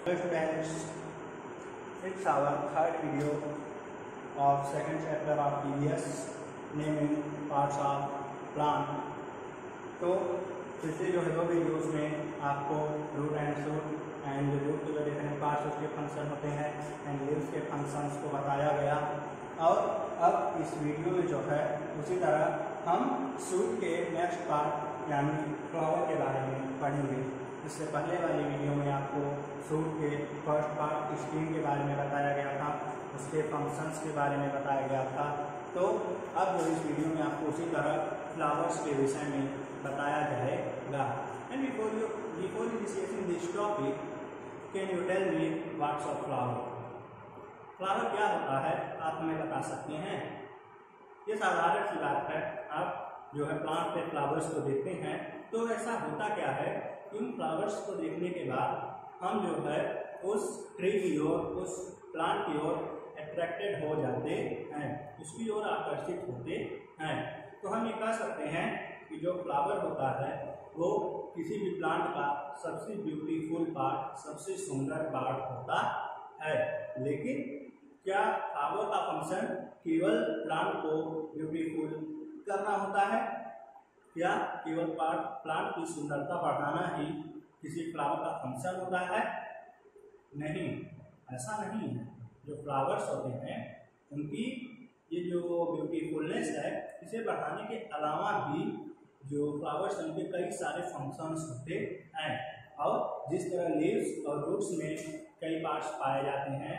Hello students, it's our third video of second chapter of PBS naming parts of plant। तो पिछले जो है दो वीडियोस में आपको root and shoot and root के जो डिफरेंट पार्ट्स उसके फंक्शन होते हैं एंड लीव्स के फंक्शंस को बताया गया। और अब इस वीडियो में जो है उसी तरह हम शूट के नेक्स्ट पार्ट यानी फ्लावर के बारे में पढ़ेंगे। इससे पहले वाली वीडियो में आपको शूट के फर्स्ट पार्ट स्टीम के बारे में बताया गया था, उसके फंक्शंस के बारे में बताया गया था। तो अब जो इस वीडियो में आपको उसी तरह फ्लावर्स के विषय में बताया जाएगा। And before initiating this topic, can you tell me what's a flower? Flower क्या होता है आप हमें बता सकते हैं? ये साधारण सी बात है। आप जो है प्लांट पे फ्लावर्स को देखते हैं तो ऐसा होता क्या है, इन फ्लावर्स को देखने के बाद हम जो है उस ट्री की ओर, उस प्लांट की ओर अट्रैक्टेड हो जाते हैं, उसकी ओर आकर्षित होते हैं। तो हम ये कह सकते हैं कि जो फ्लावर होता है वो किसी भी प्लांट का सबसे ब्यूटीफुल पार्ट, सबसे सुंदर पार्ट होता है। लेकिन क्या फ्लावर का फंक्शन केवल प्लांट को ब्यूटीफुल करना होता है? क्या केवल प्लांट की सुंदरता बढ़ाना ही किसी फ्लावर का फंक्शन होता है? नहीं, ऐसा नहीं है। जो फ्लावर्स होते हैं उनकी ये जो ब्यूटीफुलनेस है, इसे बढ़ाने के अलावा भी जो फ्लावर्स हैं उनके कई सारे फंक्शंस होते हैं। और जिस तरह लीव्स और रूट्स में कई पार्ट्स पाए जाते हैं,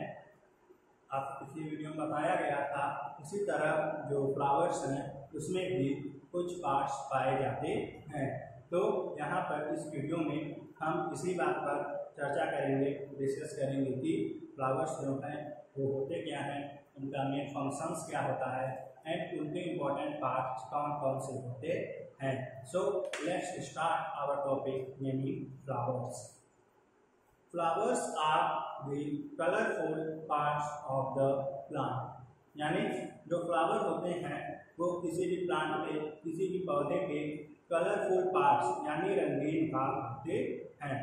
आपको पिछली वीडियो में बताया गया था, उसी तरह जो फ्लावर्स हैं उसमें भी कुछ पार्ट्स पाए जाते हैं। तो यहाँ पर इस वीडियो में हम इसी बात पर चर्चा करेंगे, डिस्कस करेंगे कि फ्लावर्स जो हैं वो होते क्या हैं, उनका मेन फंक्शंस क्या होता है एंड उनके इम्पोर्टेंट पार्ट्स कौन कौन से होते हैं। So let's start our topic naming flowers. Flowers are the colourful parts of the plant. यानी जो फ्लावर होते हैं वो किसी भी प्लांट के, किसी भी पौधे के कलरफुल पार्ट्स यानी रंगीन भाग होते हैं।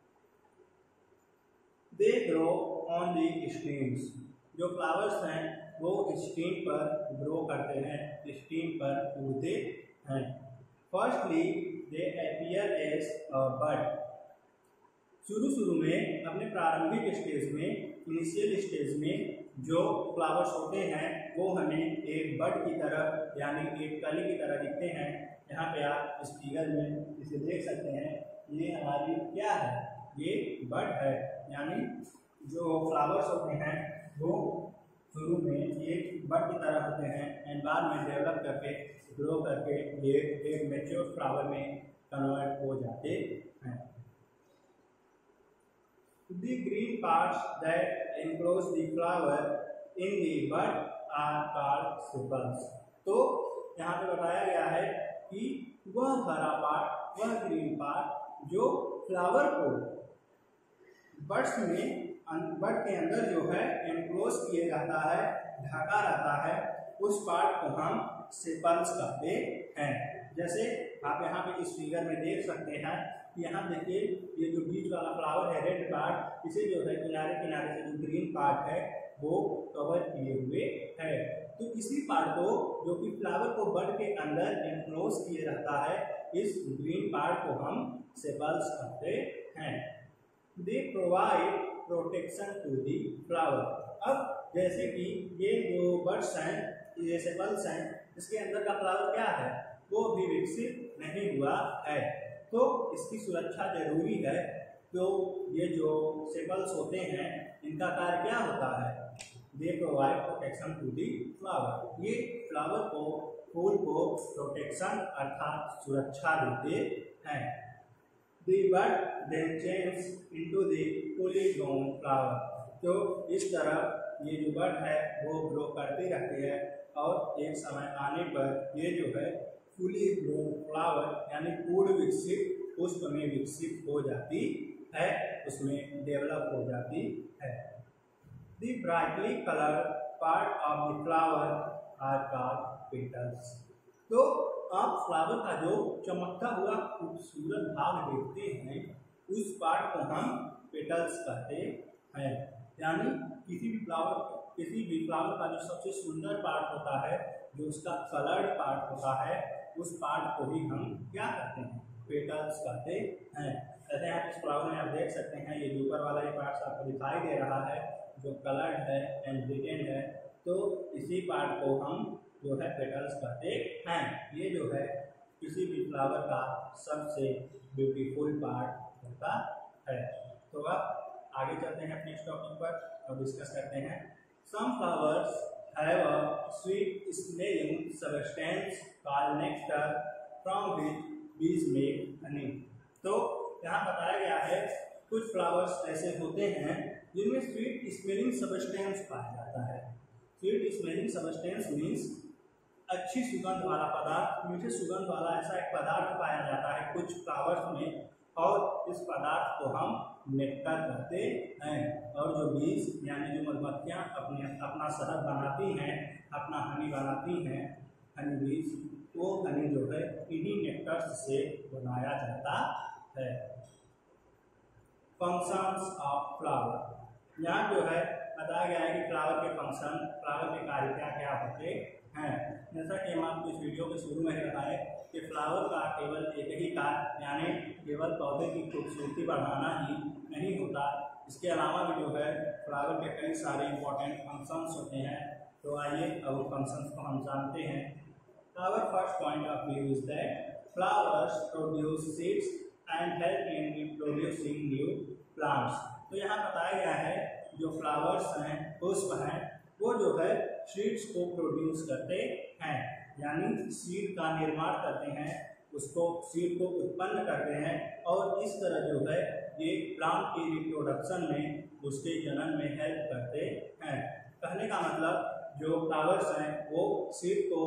They grow on the stems. जो फ्लावर्स हैं वो स्टेम पर ग्रो करते हैं, स्टेम पर उगते हैं। Firstly they appear as a bud. शुरू में अपने प्रारंभिक स्टेज में, इनिशियल स्टेज में जो फ्लावर्स होते हैं वो हमें एक बड की तरह यानी एक कली की तरह दिखते हैं। यहाँ पे आप इस फिगर में इसे देख सकते हैं। ये हमारी क्या है? ये बड है। यानी जो फ्लावर्स होते हैं वो शुरू में एक बड की तरह होते हैं एंड बाद में डेवलप करके, ग्रो करके ये एक मैच्योर फ्लावर में कन्वर्ट हो जाते हैं। The green parts that enclose the flower in the bud are called sepals। तो यहाँ पे बताया गया है कि वह हरा पार्ट, वह ग्रीन पार्ट जो फ्लावर को बड्स में, बड के अंदर जो है एनक्लोज किया जाता है, ढका रहता है, उस पार्ट को हम सेपल्स कहते हैं। जैसे आप यहाँ पे इस फिगर में देख सकते हैं, यहाँ देखिए ये जो बीच वाला फ्लावर है, रेड पार्ट, इसे जो है किनारे किनारे से जो ग्रीन पार्ट है वो कवर किए हुए है। तो इसी पार्ट को, जो कि फ्लावर को बड के अंदर एनक्लोज किए रहता है, इस ग्रीन पार्ट को हम सेपल्स कहते हैं। They provide protection to the flower. अब जैसे कि ये जो बड्स हैं, ये सेपल्स हैं, इसके अंदर का फ्लावर क्या है? वो अभी विकसित नहीं हुआ है, तो इसकी सुरक्षा जरूरी है। तो ये जो सेपल्स होते हैं इनका कार्य क्या होता है? They provide protection to the flower. ये फ्लावर को, फूल को प्रोटेक्शन अर्थात सुरक्षा देते हैं। The bud then changes into the fully grown flower। तो इस तरह ये जो बड है वो ग्रो करते रहते हैं और एक समय आने पर ये जो है फुली ग्रोन फ्लावर यानी पूर्ण विकसित पुष्प में विकसित हो जाती है, उसमें डेवलप हो जाती है। The brightly colored part of the flower are called petals। तो आप फ्लावर का जो चमकता हुआ खूबसूरत भाग देखते हैं, उस पार्ट को हम पेटल्स कहते हैं। यानी किसी भी फ्लावर का जो सबसे सुंदर पार्ट होता है, जो उसका कलर्ड पार्ट होता है, उस पार्ट को ही हम क्या कहते हैं, पेटल्स कहते हैं। जैसे आप इस फ्लावर में आप देख सकते हैं, ये ऊपर वाला ये पार्ट आपको दिखाई दे रहा है जो कलर्ड है एंड ब्रिटेन है, तो इसी पार्ट को हम जो है पेटल्स कहते हैं। ये जो है किसी भी फ्लावर का सबसे ब्यूटीफुल पार्ट होता है। तो अब आगे चलते हैं अपने इस टॉपिक पर और डिस्कस करते हैं। Some flowers have a sweet smelling substance called nectar from which bees make honey. तो यहाँ बताया गया है कुछ फ्लावर्स ऐसे होते हैं जिनमें स्वीट स्मेलिंग सब्सटेंस पाया जाता है। स्वीट स्मेलिंग सब्सटेंस मीन्स अच्छी सुगंध वाला पदार्थ, मीठे सुगंध वाला ऐसा एक पदार्थ पाया जाता है कुछ फ्लावर्स में, और इस पदार्थ को हम नेक्टर कहते हैं। और जो बीज यानी जो मधुमक्खियाँ अपना शहद बनाती हैं, अपना हनी बनाती हैं, हनी बीज, वो हनी जो है इन्हीं नेक्टर्स से बनाया जाता है। फंक्शंस ऑफ फ्लावर, यहाँ जो है बताया गया है कि फ्लावर के फंक्शन, फ्लावर के कार्य क्या क्या होते हैं। जैसा कि हम आपको इस वीडियो के शुरू में ही बताए कि फ्लावर का केवल एक ही कार्य यानी केवल पौधे की खूबसूरती बढ़ाना ही नहीं होता, इसके अलावा भी जो है फ्लावर के कई सारे इंपॉर्टेंट फंक्शंस होते हैं। तो आइए अब उन फंक्शंस को हम जानते हैं। Our first point of view is that flowers produce seeds and help in reproducing new plants। तो यहाँ बताया गया है जो फ्लावर्स हैं, पुष्प हैं, वो जो है सीड्स को प्रोड्यूस करते हैं, यानी सीड का निर्माण करते हैं, उसको सीड को उत्पन्न करते हैं, और इस तरह जो है ये प्लांट की रिप्रोडक्शन में, उसके जनन में हेल्प करते हैं। कहने का मतलब जो फ्लावर्स हैं वो सीड को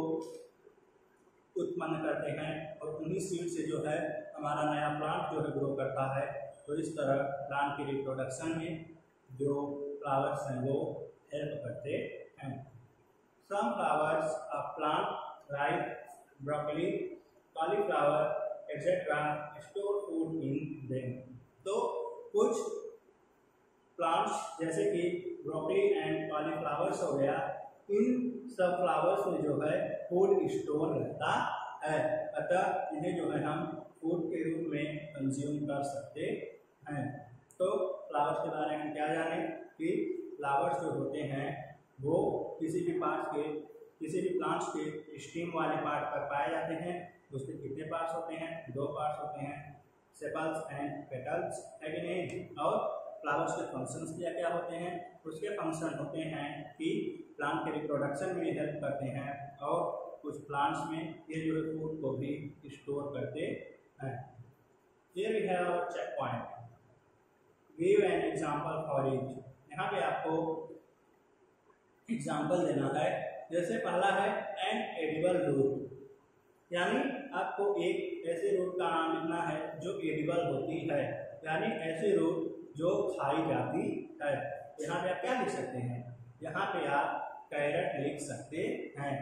उत्पन्न करते हैं और उन्हीं सीड से जो है हमारा नया प्लांट जो है ग्रो करता है। तो इस तरह प्लांट की रिप्रोडक्शन में जो फ्लावर्स हैं वो हेल्प करते हैं। Some flowers of plant like broccoli, cauliflower etcetera store food in them. तो कुछ प्लांट्स जैसे कि ब्रोकली एंड कॉलीफ्लावर्स हो गया, इन सब फ्लावर्स में जो है फूड स्टोर रहता है, अतः इन्हें जो है हम फूड के रूप में कंज्यूम कर सकते हैं। तो फ्लावर्स के बारे में क्या जानें कि फ्लावर्स जो होते हैं वो किसी भी प्लांट्स के स्टीम वाले पार्ट पर पाए जाते हैं। उसके कितने पार्ट्स होते हैं? 2 पार्ट्स होते हैं, सेपल्स एंड पेटल्स, है कि नहीं। और फ्लावर्स के फंक्शंस क्या क्या होते हैं? उसके फंक्शन होते हैं कि प्लांट के रिप्रोडक्शन में हेल्प करते हैं, और कुछ प्लांट्स में ये जो है फूड को भी स्टोर करते हैं। Here we have our check point. Give an example for each. यहाँ पे आपको एग्जाम्पल देना है। जैसे पहला है एन एडिबल रूट, यानी आपको एक ऐसे रूट का नाम लिखना है जो एडिबल होती है, यानी ऐसी रूट जो खाई जाती है। यहाँ पे आप क्या लिख सकते हैं? यहाँ पे आप कैरेट लिख सकते हैं,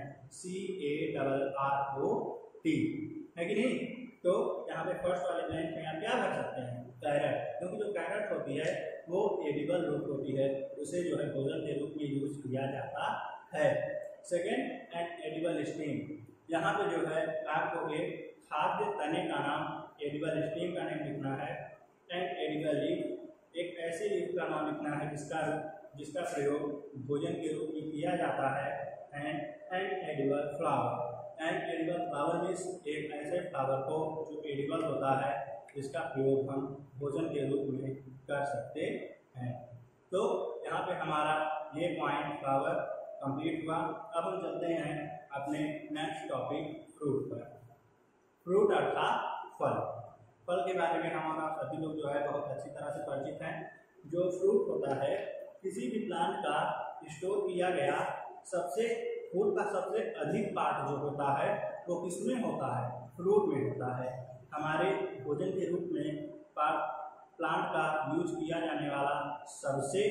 CARROT, है कि नहीं। तो यहाँ पे फर्स्ट वाले ब्लैंक में आप क्या भर सकते हैं? कैरेट, क्योंकि जो कैरेट होती है वो एडिबल रूट होती है, उसे जो है भोजन के रूप में यूज किया जाता है। सेकेंड एंड एडिबल स्टीम, यहाँ पे जो है आपको एक खाद्य तने का नाम एडिबल स्टीम का नाम लिखना है। एंड एडिबल लीफ, एक ऐसे लीफ का नाम लिखना है जिसका प्रयोग भोजन के रूप में किया जाता है। And edible flower, and edible flower means एक ऐसे फ्लावर को जो एडिबल होता है जिसका प्रयोग हम भोजन के रूप में कर सकते हैं। तो यहाँ पे हमारा ये पॉइंट फ्लावर कंप्लीट हुआ। अब हम चलते हैं अपने नेक्स्ट टॉपिक फ्रूट पर। फ्रूट अर्थात फल। फल के बारे में हमारा सभी लोग जो है बहुत अच्छी तरह से परिचित हैं। जो फ्रूट होता है, किसी भी प्लांट का स्टोर किया गया फूड का सबसे अधिक पार्ट जो होता है वो किसमें होता है? फ्रूट में होता है। हमारे भोजन के रूप में प्लांट का यूज किया जाने वाला सबसे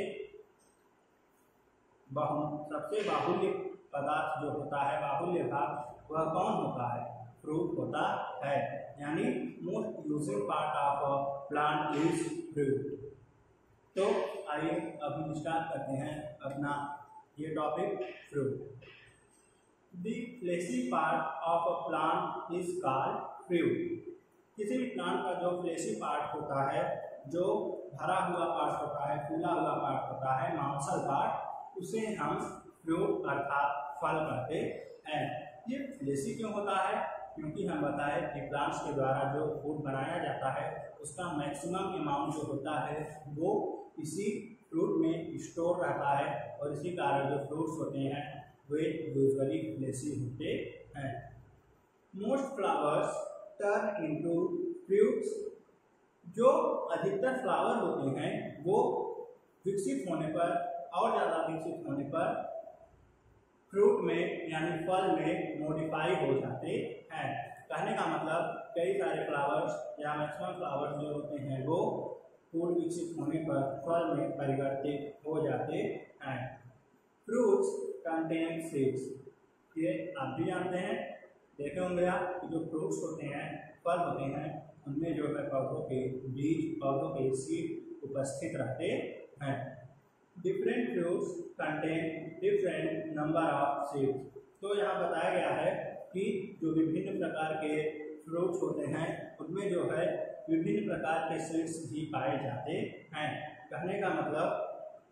बाहुल्य पदार्थ जो होता है, बाहुल्य भाग, वह कौन होता है? फ्रूट होता है। यानी most using part of plant is fruit. तो आइए अभी स्टार्ट करते हैं अपना ये topic fruit. The fleshy part of a plant is called fruit. किसी भी प्लांट का जो फ्लेशी पार्ट होता है, जो भरा हुआ पार्ट होता है, फूला हुआ पार्ट होता है, मांसल पार्ट, उसे हम फ्रूट अर्थात फल कहते हैं। ये फ्लेशी क्यों होता है? क्योंकि हम बताएं कि प्लांट्स के द्वारा जो फूड बनाया जाता है उसका मैक्सिमम अमाउंट जो होता है वो इसी फ्रूट में स्टोर रहता है, और इसी कारण जो फ्रूट्स होते हैं वे यूजुअली फ्लेशी होते हैं। Most flowers turn into fruits. जो अधिकतर फ्लावर होते हैं वो विकसित होने पर और ज़्यादा विकसित होने पर फ्रूट में यानी फल में मॉडिफाई हो जाते हैं। कहने का मतलब कई सारे फ्लावर्स या मैक्सिमम फ्लावर्स जो होते हैं वो फूल विकसित होने पर फल में परिवर्तित हो जाते हैं। फ्रूट्स कंटेन सीड्स, ये आप भी जानते हैं, देखे होंगे आप कि जो फ्रूट्स होते हैं, फल होते हैं, उनमें जो है पौधों के बीज, पौधों के सीड उपस्थित रहते हैं। Different fruits contain different number of seeds. तो यहाँ बताया गया है कि जो विभिन्न प्रकार के फ्रूट्स होते हैं उनमें जो है विभिन्न प्रकार के सीड्स भी पाए जाते हैं। कहने का मतलब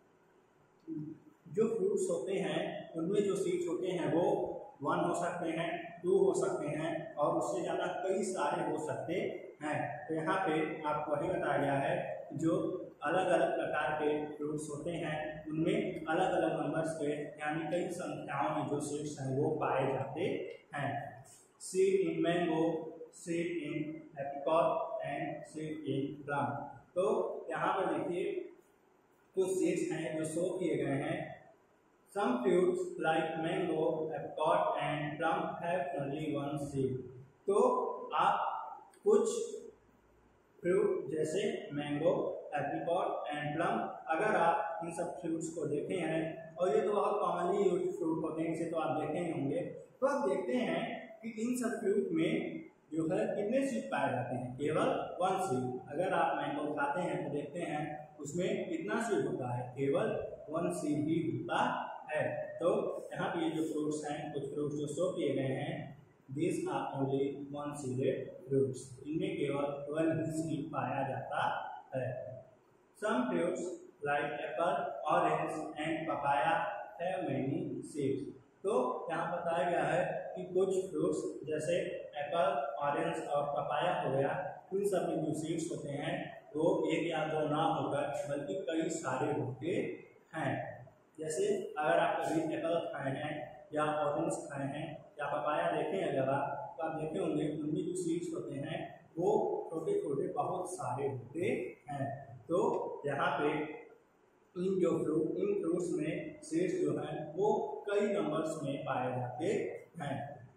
जो फ्रूट्स होते हैं उनमें जो सीड्स होते हैं वो 1 हो सकते हैं, 2 हो सकते हैं, और उससे ज़्यादा कई सारे हो सकते हैं। तो यहाँ पे आपको वही बताया गया है जो अलग अलग प्रकार के फ्रूट्स होते हैं उनमें अलग अलग नंबर्स के यानी कई संख्याओं में जो सीड्स हैं वो पाए जाते हैं। Seed in mango, seed in apricot and seed in plum. तो यहाँ पर देखिए कुछ सीड्स हैं जो शो किए गए हैं। Some fruits like mango, apricot and plum have only one seed. तो आप कुछ फ्रूट जैसे मैंगो, एप्रिकॉट एंड प्लम, अगर आप इन सब फ्रूट्स को देखे हैं, और ये तो बहुत कॉमनली यूज फ्रूट होते हैं, इसे तो आप देखे ही होंगे, तो आप देखते हैं कि इन सब फ्रूट में जो है कितने सीड पाए जाते हैं? केवल 1 सीड। अगर आप मैंगो खाते हैं तो देखते हैं उसमें कितना सीड होता है? केवल 1 सीड ही होता है। तो यहाँ पे ये जो फ्रूट्स हैं, कुछ फ्रूट्स जो शो किए गए हैं, these are only 1 seeded fruits, इनमें केवल 1 ही सीड पाया जाता है। Some fruits like apple, orange and papaya have many seeds. तो यहाँ बताया गया है कि कुछ फ्रूट्स जैसे एप्पल, ऑरेंज और पपाया हो गया, उन सब में जो सीड्स होते हैं वो 1 या 2 ना होकर बल्कि कई सारे होते हैं। जैसे अगर आप कभी एप्पल खाए हैं या ऑरेंज खाए हैं या पपाया देखें अगर आप, तो आप देखे होंगे उनमें जो सीड्स होते हैं वो छोटे छोटे बहुत सारे होते हैं। तो यहाँ पे इन फ्रूट्स में सीड्स जो हैं वो कई नंबर्स में पाए जाते हैं।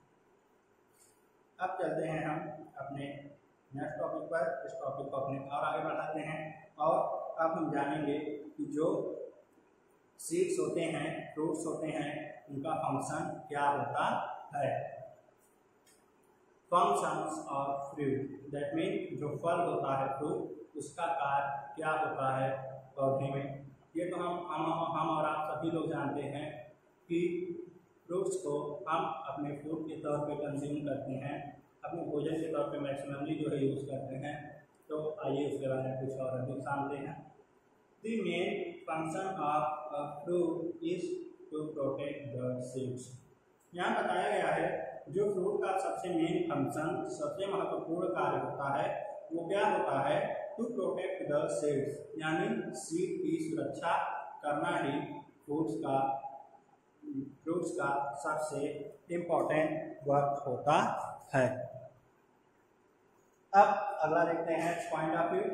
अब चलते हैं हम अपने नेक्स्ट टॉपिक पर। इस टॉपिक को अपने और आगे बढ़ाते हैं, और अब हम जानेंगे कि जो सीड्स होते हैं, फ्रूट्स होते हैं, उनका फंक्शन क्या होता है। Functions of fruit, that mean जो फल होता है फ्रूट, उसका कार्य क्या होता है पौधे में। ये तो हम और आप सभी लोग जानते हैं कि फ्रूट्स को हम अपने फूड के तौर पे कंज्यूम करते हैं, अपने भोजन के तौर पे मैक्सिममली जो है यूज़ करते हैं। तो आइए उसके बारे में कुछ और अधिक जानते हैं। The main function of a fruit is to protect the seeds. यहाँ बताया गया है जो फ्रूट का सबसे मेन फंक्शन, सबसे महत्वपूर्ण कार्य होता है वो क्या होता है? टू प्रोटेक्ट द सीड्स, यानी सीड की सुरक्षा करना ही फ्रूट्स का सबसे इम्पोर्टेंट वर्क होता है। अब अगला देखते हैं point of view.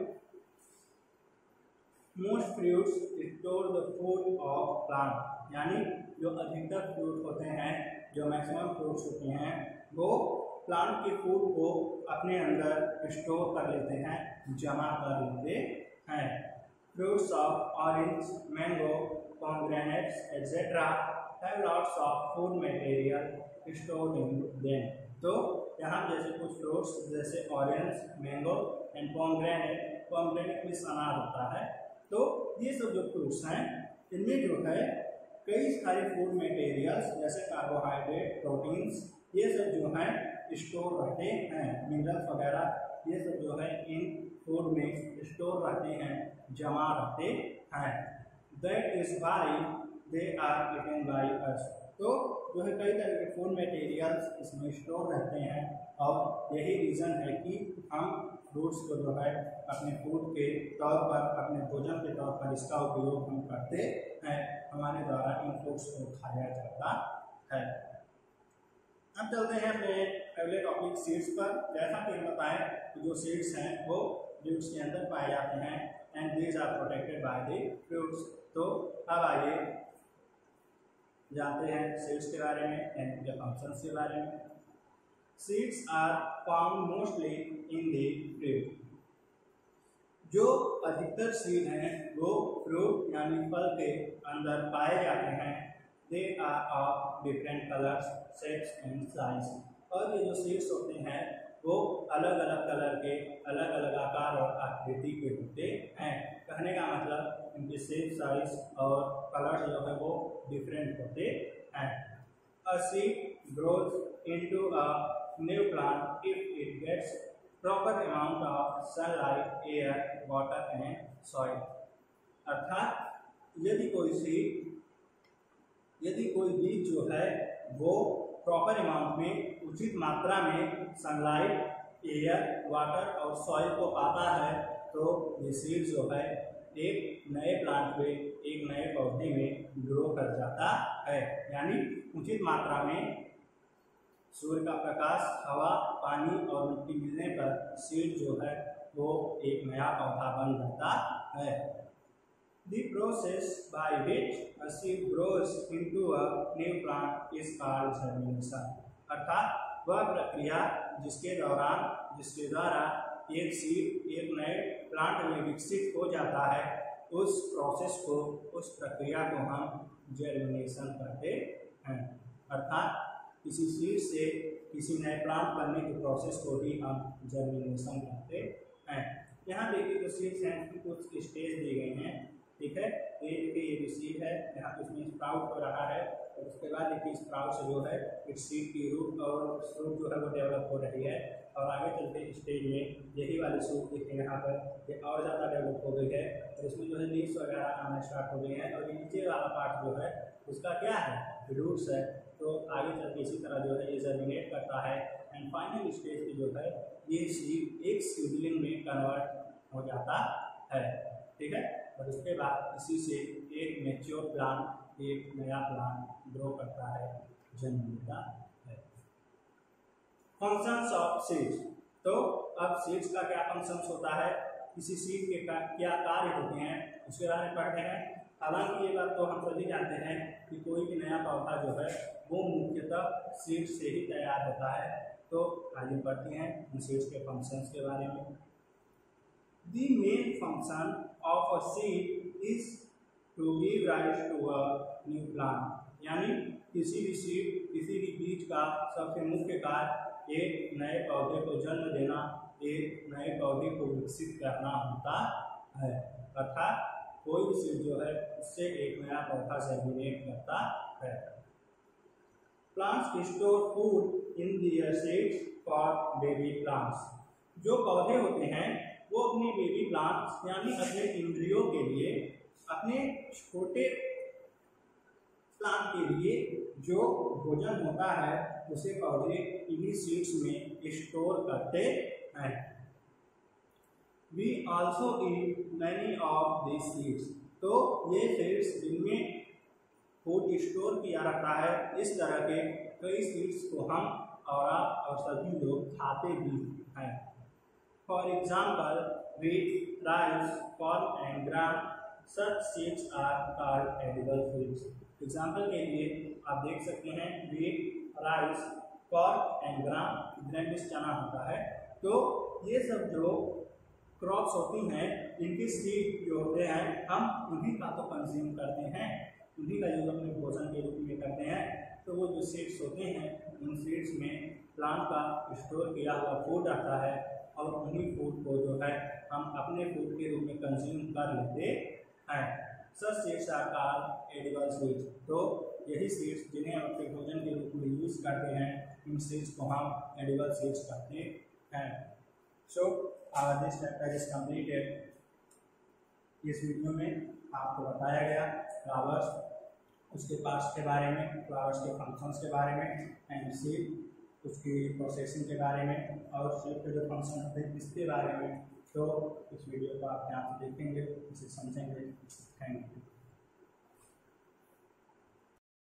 Most fruits store the food of plant, यानी जो अधिकतर फ्रूट होते हैं, जो मैक्सिमम फ्रूट्स होते हैं, वो प्लांट के फूड को अपने अंदर स्टोर कर लेते हैं, जमा कर लेते हैं। Fruits of orange, mango, pomegranates etcetera have lots of food material stored in them. तो यहाँ जैसे कुछ फ्रूट्स जैसे ऑरेंज, मैंगो एंड पोमेग्रेनेट में अनार होता है, तो ये सब जो फ्रूट्स हैं इनमें जो है कई सारे फूड मटेरियल्स जैसे कार्बोहाइड्रेट, प्रोटीन्स, ये सब जो है स्टोर रहते हैं, मिनरल्स वगैरह ये सब जो है इन फूड में स्टोर रहते हैं, जमा रहते हैं। That is why they are eaten by us. तो जो है कई तरह के फूड मटेरियल्स इसमें स्टोर रहते हैं और यही रीज़न है कि हम फ्रूट्स को जो है अपने फूड के तौर पर, अपने भोजन के तौर पर इसका उपयोग हम करते हैं, हमारे द्वारा इन फ्रूट्स को खाया जाता है। अब चलते हैं अपने अगले टॉपिक सीड्स पर। जैसा कि हम बताएं कि जो सीड्स हैं वो लीव्स के अंदर पाए जाते हैं and these are protected by the fruits. तो अब आइए जानते हैं सीड्स के बारे में एंड उनके फंक्शंस के बारे में। Seeds are found mostly in the fruit. जो अधिकतर सीड हैं वो फ्रूट यानी फल के अंदर पाए जाते हैं। They are of different colours, shapes and size. और ये जो सीड्स होते हैं वो अलग अलग कलर के, अलग अलग आकार और आकृति के होते हैं। कहने का मतलब इनके शेप, साइज और कलर्स जो है वो डिफरेंट होते हैं। A seed grows into a new plant if it gets proper amount of sunlight, air, water and soil। अर्थात यदि कोई बीज जो है वो प्रॉपर अमाउंट में, उचित मात्रा में सनलाइट, एयर, वाटर और सॉइल को पाता है तो ये सीड जो है एक नए प्लांट में, एक नए पौधे में ग्रो कर जाता है। यानी उचित मात्रा में सूर्य का प्रकाश, हवा, पानी और मिट्टी मिलने पर सीड जो है वो एक नया पौधा बन जाता है। The process by which a seed grows into a new plant is called germination। अर्थात वह प्रक्रिया जिसके द्वारा एक सीड एक नए प्लांट में विकसित हो जाता है, उस प्रोसेस को, उस प्रक्रिया को हम जर्मिनेशन कहते हैं। अर्थात किसी सीड से किसी नए प्लांट बनने के प्रोसेस को ही हम जर्मिनेशन कहते हैं। यहाँ देखिए जो सीड्स हैं कुछ स्टेज दिए गए हैं, ठीक है। ये देखिए ये जो सीड है यहाँ पे इसमें स्प्राउट हो रहा है और उसके बाद देखिए स्प्राउट से जो है एक सीड की रूट और फ्रूट जो है वो डेवलप हो रही है और आगे चलते स्टेज में यही वाली सूट देखिए यहाँ पर ये और ज़्यादा डेवलप हो गई है और इसमें जो है लीव्स वगैरह आना स्टार्ट हो गई है और ये नीचे वाला पार्ट जो है उसका क्या है, रूट्स है। तो आगे चल के इसी तरह जो है ये जर्मिनेट करता है एंड फाइनल स्टेज पे जो है ये सीड एक सीडलिंग में कन्वर्ट हो जाता है, ठीक है। और उसके बाद इसी से एक मैच्योर प्लांट, एक नया प्लांट ग्रो करता है, जन्म लेता है। Functions of seeds. तो अब सीड्स का क्या फंक्शंस होता है, किसी सीड के क्या कार्य होते हैं उसके बारे में पढ़ते हैं। हालांकि ये बात तो हम सभी जानते हैं कि कोई भी नया पौधा जो है वो मुख्यतः सीड से ही तैयार होता है। तो आगे बढ़ते हैं इन सीड्स के फंक्शंस के बारे में। The main function of a seed is to give rise to a new plant। यानी किसी भी सीड, किसी भी बीज का सबसे मुख्य कार्य एक नए पौधे को जन्म देना, एक नए पौधे को विकसित करना होता है। अर्थात कोई भी सीड जो है उससे एक नया पौधा जर्मिनेट करता है। Plants store food in their seeds for baby plants. जो पौधे होते हैं वो अपने बेबी प्लांट्स यानी अपने इंद्रियों के लिए, अपने छोटे प्लांट के लिए जो भोजन होता है उसे पौधे इन्हीं सीड्स में स्टोर करते हैं। We also eat many of these seeds। तो ये सीड्स जिनमें फूड स्टोर किया रहता है, इस तरह के कई सीड्स को हम और आप और सभी लोग खाते भी हैं। For example, wheat, rice, corn and gram, such seeds are called edible foods। Example के लिए आप देख सकते हैं wheat, rice, corn and gram, ग्रेनिश चना होता है। तो ये सब जो क्रॉप्स होती हैं इनकी सीड जो होते हैं हम उन्हीं का तो कंज्यूम करते हैं, उन्हीं का यूज अपने भोजन के रूप में करते हैं। तो वो जो सीड्स होते हैं उन सीड्स में प्लांट का स्टोर किया हुआ फूड आता है और उन्हीं फूड को जो है हम अपने फूड के रूप में कंज्यूम कर लेते हैं। Such seeds are called edible seeds. तो यही सीड्स जिन्हें हम अपने भोजन के रूप में यूज करते हैं, इन सीड्स को हम एडिबल सीड्स कहते हैं। So this chapter is completed. इस वीडियो में आपको बताया गया फ्लावर्स, उसके पार्ट्स के बारे में, फ्लावर्स के फंक्शंस के बारे में, एंड सीड उसकी प्रोसेसिंग के बारे में, और सीड के जो फंक्शन होते हैं इसके बारे में। तो इस वीडियो को आप ध्यान से देखेंगे, इसे समझेंगे। Thank you.